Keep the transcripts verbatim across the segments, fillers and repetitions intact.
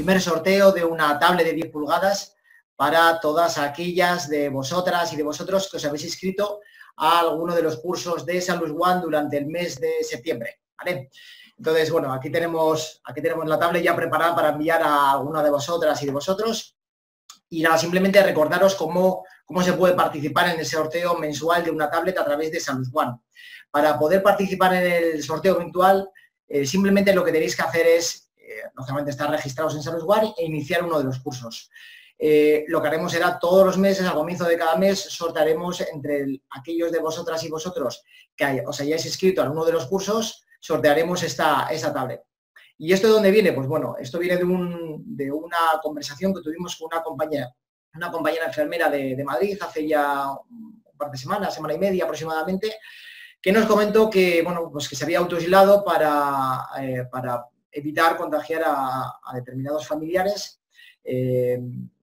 primer sorteo de una tablet de diez pulgadas para todas aquellas de vosotras y de vosotros que os habéis inscrito a alguno de los cursos de Salus One durante el mes de septiembre, ¿vale? Entonces, bueno, aquí tenemos, aquí tenemos la tablet ya preparada para enviar a alguna de vosotras y de vosotros. Y nada, simplemente recordaros cómo, cómo se puede participar en el sorteo mensual de una tablet a través de Salus One. Para poder participar en el sorteo mensual, eh, simplemente lo que tenéis que hacer es, eh, lógicamente, estar registrados en Salus One e iniciar uno de los cursos. Eh, lo que haremos será todos los meses, al comienzo de cada mes, sortearemos entre el, aquellos de vosotras y vosotros que hay, os hayáis inscrito a uno de los cursos, sortearemos esta, esta tablet. ¿Y esto de dónde viene? Pues bueno, esto viene de, un, de una conversación que tuvimos con una compañera, una compañera enfermera de, de Madrid hace ya un par de semanas, semana y media aproximadamente, que nos comentó que, bueno, pues que se había autoaislado para, eh, para evitar contagiar a, a determinados familiares, eh,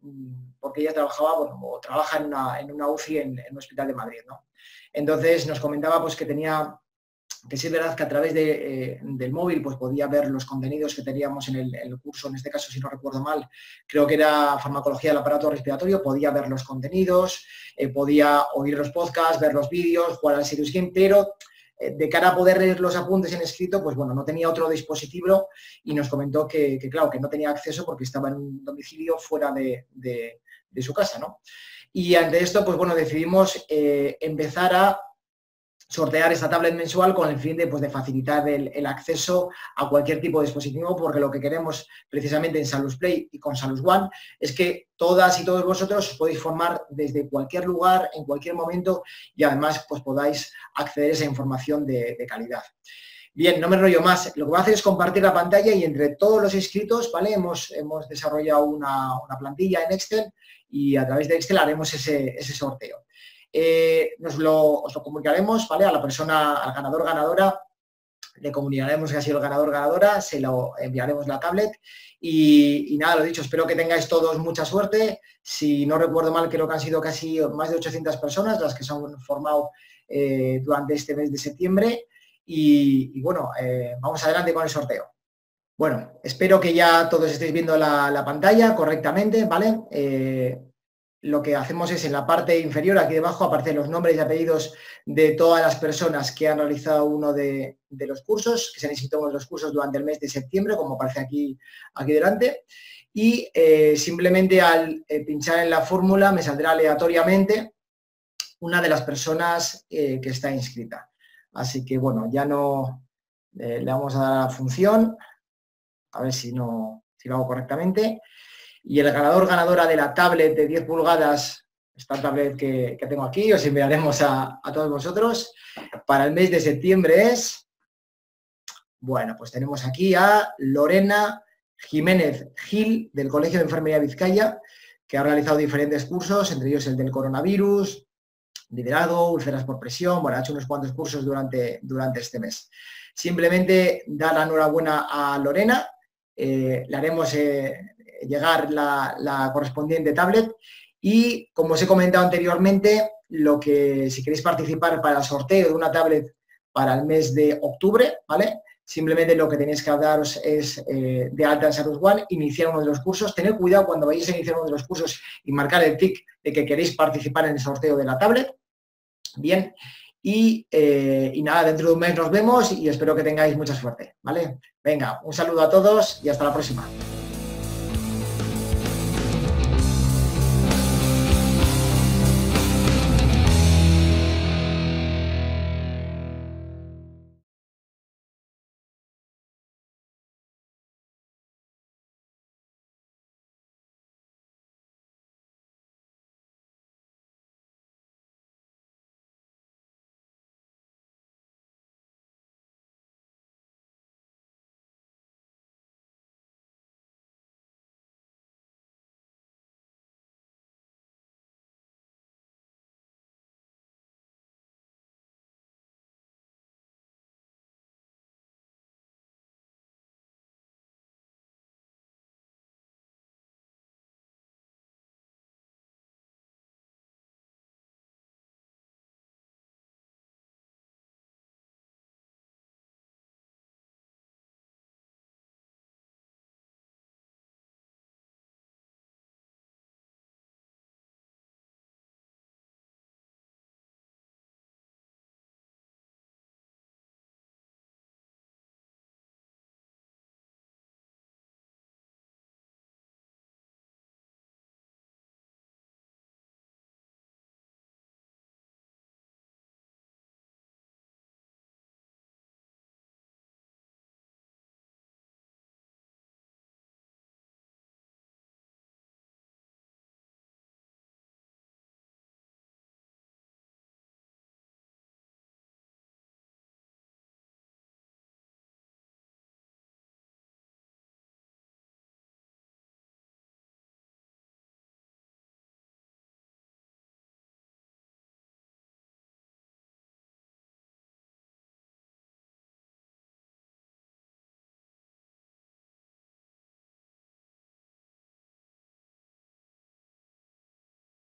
porque ella trabajaba, bueno, o trabaja en una, en una U C I en, en un hospital de Madrid, ¿no? Entonces nos comentaba pues que tenía... que sí es verdad que a través de, eh, del móvil pues podía ver los contenidos que teníamos en el, en el curso, en este caso, si no recuerdo mal, creo que era farmacología del aparato respiratorio, podía ver los contenidos, eh, podía oír los podcasts, ver los vídeos, jugar al Serious Game, pero eh, de cara a poder leer los apuntes en escrito, pues bueno, no tenía otro dispositivo y nos comentó que, que claro, que no tenía acceso porque estaba en un domicilio fuera de, de, de su casa, ¿no? Y ante esto, pues bueno, decidimos eh, empezar a sortear esta tablet mensual con el fin de, pues, de facilitar el, el acceso a cualquier tipo de dispositivo, porque lo que queremos precisamente en Salus Play y con Salus One es que todas y todos vosotros os podéis formar desde cualquier lugar, en cualquier momento, y además pues podáis acceder a esa información de, de calidad. Bien, no me enrollo más. Lo que voy a hacer es compartir la pantalla y entre todos los inscritos, ¿vale? Hemos, hemos desarrollado una, una plantilla en Excel y a través de Excel haremos ese, ese sorteo. Eh, nos lo, os lo comunicaremos, ¿vale? A la persona, al ganador, ganadora, le comunicaremos que ha sido el ganador, ganadora, se lo enviaremos la tablet y, y nada, lo dicho, espero que tengáis todos mucha suerte. Si no recuerdo mal, creo que han sido casi más de ochocientas personas las que se han formado eh, durante este mes de septiembre y, y bueno, eh, vamos adelante con el sorteo. Bueno, espero que ya todos estéis viendo la, la pantalla correctamente, ¿vale? Eh, Lo que hacemos es en la parte inferior, aquí debajo, aparecen los nombres y apellidos de todas las personas que han realizado uno de, de los cursos, que se han inscrito en los cursos durante el mes de septiembre, como aparece aquí, aquí delante. Y eh, simplemente al eh, pinchar en la fórmula me saldrá aleatoriamente una de las personas eh, que está inscrita. Así que, bueno, ya no eh, le vamos a dar a la función, a ver si, no, si lo hago correctamente. Y el ganador, ganadora de la tablet de diez pulgadas, esta tablet que, que tengo aquí, os enviaremos a, a todos vosotros, para el mes de septiembre es, bueno, pues tenemos aquí a Lorena Jiménez Gil, del Colegio de Enfermería Vizcaya, que ha realizado diferentes cursos, entre ellos el del coronavirus, liderado, úlceras por presión, bueno, ha hecho unos cuantos cursos durante, durante este mes. Simplemente dar la enhorabuena a Lorena, eh, le haremos... Eh, llegar la, la correspondiente tablet y, como os he comentado anteriormente, lo que si queréis participar para el sorteo de una tablet para el mes de octubre, ¿vale? Simplemente lo que tenéis que daros es eh, de alta en Salus One, iniciar uno de los cursos. Tened cuidado cuando vayáis a iniciar uno de los cursos y marcar el tic de que queréis participar en el sorteo de la tablet. Bien, y, eh, y nada, dentro de un mes nos vemos y espero que tengáis mucha suerte, ¿vale? Venga, un saludo a todos y hasta la próxima.